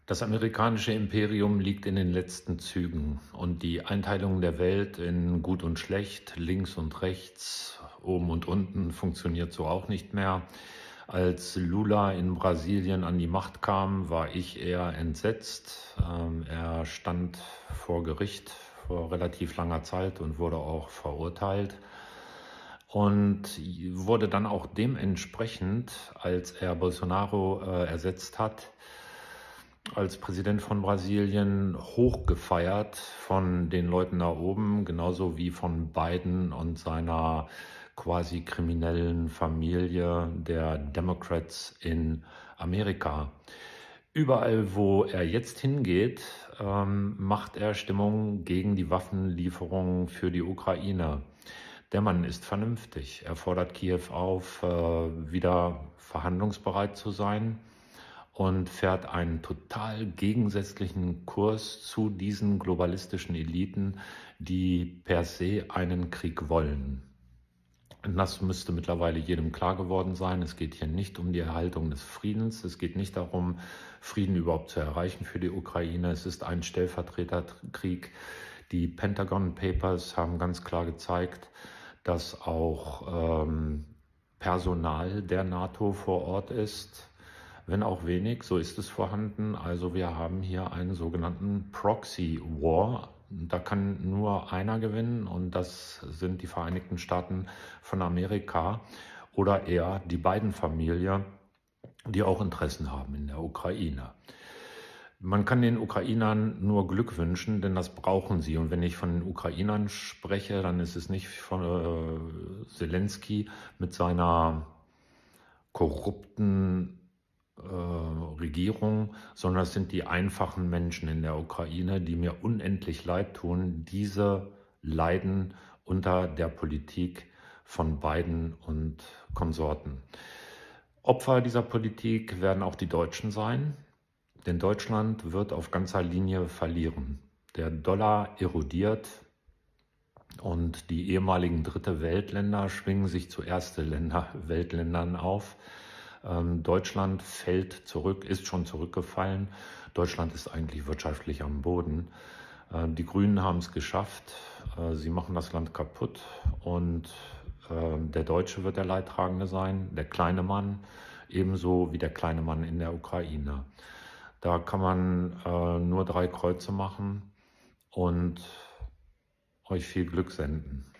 Das amerikanische Imperium liegt in den letzten Zügen und die Einteilung der Welt in Gut und Schlecht, links und rechts, oben und unten funktioniert so auch nicht mehr. Als Lula in Brasilien an die Macht kam, war ich eher entsetzt. Er stand vor Gericht vor relativ langer Zeit und wurde auch verurteilt. Und wurde dann auch dementsprechend, als er Bolsonaro ersetzt hat, als Präsident von Brasilien hochgefeiert von den Leuten da oben, genauso wie von Biden und seiner quasi kriminellen Familie der Democrats in Amerika. Überall, wo er jetzt hingeht, macht er Stimmung gegen die Waffenlieferungen für die Ukraine. Der Mann ist vernünftig. Er fordert Kiew auf, wieder verhandlungsbereit zu sein und fährt einen total gegensätzlichen Kurs zu diesen globalistischen Eliten, die per se einen Krieg wollen. Und das müsste mittlerweile jedem klar geworden sein. Es geht hier nicht um die Erhaltung des Friedens. Es geht nicht darum, Frieden überhaupt zu erreichen für die Ukraine. Es ist ein Stellvertreterkrieg. Die Pentagon Papers haben ganz klar gezeigt, dass auch Personal der NATO vor Ort ist. Wenn auch wenig, so ist es vorhanden. Also wir haben hier einen sogenannten Proxy War. Da kann nur einer gewinnen und das sind die Vereinigten Staaten von Amerika oder eher die Biden-Familie, die auch Interessen haben in der Ukraine. Man kann den Ukrainern nur Glück wünschen, denn das brauchen sie. Und wenn ich von den Ukrainern spreche, dann ist es nicht von Zelensky mit seiner korrupten Regierung, sondern es sind die einfachen Menschen in der Ukraine, die mir unendlich leid tun. Diese leiden unter der Politik von Biden und Konsorten. Opfer dieser Politik werden auch die Deutschen sein, denn Deutschland wird auf ganzer Linie verlieren. Der Dollar erodiert und die ehemaligen Dritte Weltländer schwingen sich zu Erste Weltländern auf. Deutschland fällt zurück, ist schon zurückgefallen. Deutschland ist eigentlich wirtschaftlich am Boden. Die Grünen haben es geschafft. Sie machen das Land kaputt und der Deutsche wird der Leidtragende sein, der kleine Mann, ebenso wie der kleine Mann in der Ukraine. Da kann man nur 3 Kreuze machen und euch viel Glück senden.